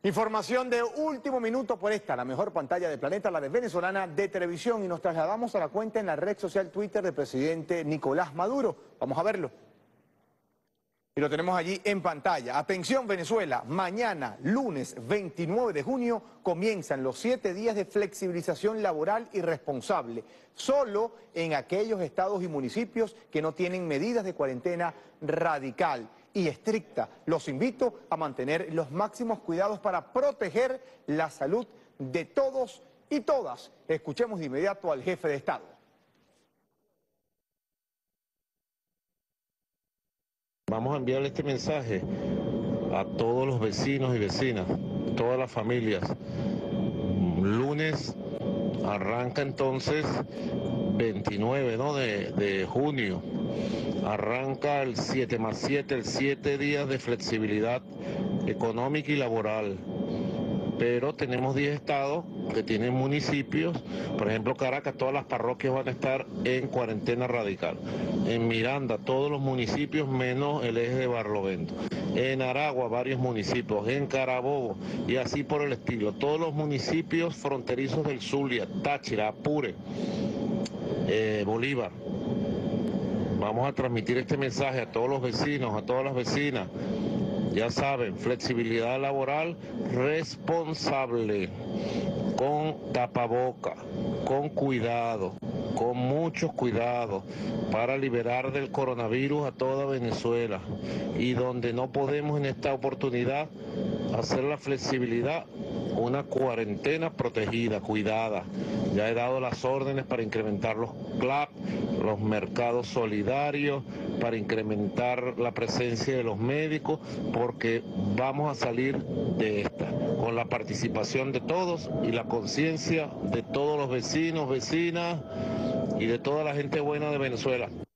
Información de último minuto por esta, la mejor pantalla del planeta, la de Venezolana de Televisión, y nos trasladamos a la cuenta en la red social Twitter del presidente Nicolás Maduro. Vamos a verlo. Y lo tenemos allí en pantalla. Atención Venezuela, mañana, lunes 29 de junio, comienzan los 7 días de flexibilización laboral y responsable, solo en aquellos estados y municipios que no tienen medidas de cuarentena radical y estricta. Los invito a mantener los máximos cuidados para proteger la salud de todos y todas. Escuchemos de inmediato al jefe de Estado. Vamos a enviarle este mensaje a todos los vecinos y vecinas, todas las familias. Lunes arranca entonces 29, ¿no? de junio. Arranca el 7+7, el 7 días de flexibilidad económica y laboral. Pero tenemos 10 estados que tienen municipios, por ejemplo Caracas, todas las parroquias van a estar en cuarentena radical. En Miranda, todos los municipios menos el eje de Barlovento. En Aragua, varios municipios. En Carabobo, y así por el estilo. Todos los municipios fronterizos del Zulia, Táchira, Apure, Bolívar. Vamos a transmitir este mensaje a todos los vecinos, a todas las vecinas. Ya saben, flexibilidad laboral responsable, con tapaboca, con cuidado, con muchos cuidados, para liberar del coronavirus a toda Venezuela. Y donde no podemos en esta oportunidad hacer la flexibilidad, una cuarentena protegida, cuidada. Ya he dado las órdenes para incrementar los CLAP, los mercados solidarios, para incrementar la presencia de los médicos, porque vamos a salir de esta con la participación de todos y la conciencia de todos los vecinos, vecinas y de toda la gente buena de Venezuela.